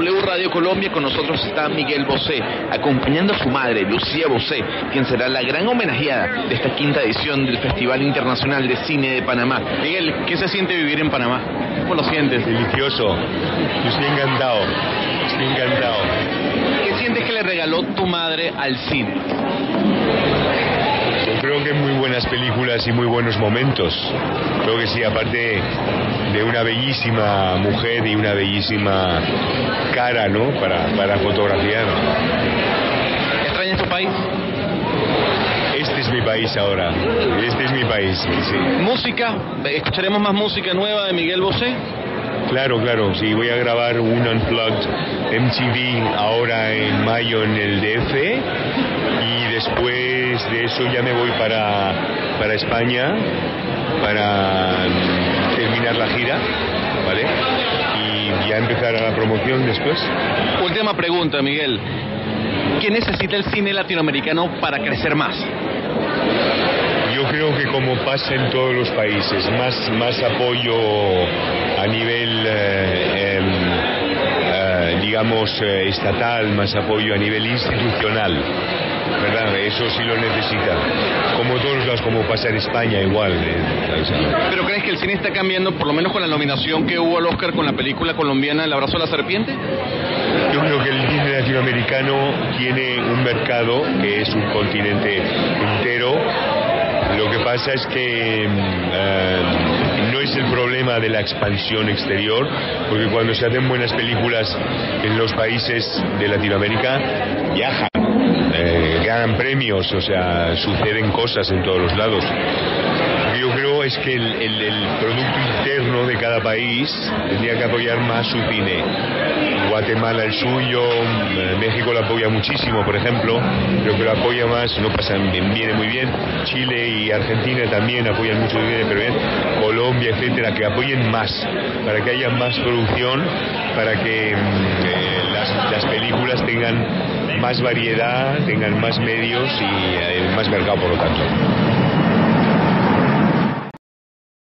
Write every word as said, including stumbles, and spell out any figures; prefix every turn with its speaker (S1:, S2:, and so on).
S1: W Radio Colombia. Con nosotros está Miguel Bosé, acompañando a su madre, Lucía Bosé, quien será la gran homenajeada de esta quinta edición del Festival Internacional de Cine de Panamá. Miguel, ¿qué se siente vivir en Panamá? ¿Cómo lo sientes?
S2: Delicioso. Yo estoy encantado. Estoy encantado.
S1: ¿Qué sientes que le regaló tu madre al cine?
S2: Yo creo que muy buenas películas y muy buenos momentos. Creo que sí, aparte de una bellísima mujer y una bellísima cara, ¿no? Para, para fotografiar.
S1: ¿Extrañas tu país?
S2: Este es mi país ahora. Este es mi país, sí.
S1: ¿Música? ¿Escucharemos más música nueva de Miguel Bosé?
S2: Claro, claro, sí, voy a grabar un Unplugged M T V ahora en mayo en el D F y después de eso ya me voy para, para España para terminar la gira, ¿vale? Y ya empezar a la promoción después.
S1: Última pregunta, Miguel. ¿Qué necesita el cine latinoamericano para crecer más?
S2: Yo creo que como pasa en todos los países, más, más apoyo a nivel, eh, eh, digamos, eh, estatal, más apoyo a nivel institucional, ¿verdad? Eso sí lo necesita. Como todos los, como pasa en España igual. Eh,
S1: ¿Pero crees que el cine está cambiando, por lo menos con la nominación que hubo al Oscar con la película colombiana El abrazo a la serpiente?
S2: Yo creo que el cine latinoamericano tiene un mercado que es un continente entero. Lo que pasa es que uh, no es el problema de la expansión exterior, porque cuando se hacen buenas películas en los países de Latinoamérica, viajan, eh, ganan premios, o sea, suceden cosas en todos los lados. Lo que yo creo es que el, el, el producto interno de cada país tendría que apoyar más su cine. Guatemala el suyo, México lo apoya muchísimo, por ejemplo, pero que lo apoya más, no pasa, viene muy bien. Chile y Argentina también apoyan mucho, viene pero bien. Colombia, etcétera, que apoyen más, para que haya más producción, para que eh, las, las películas tengan más variedad, tengan más medios y eh, más mercado, por lo tanto.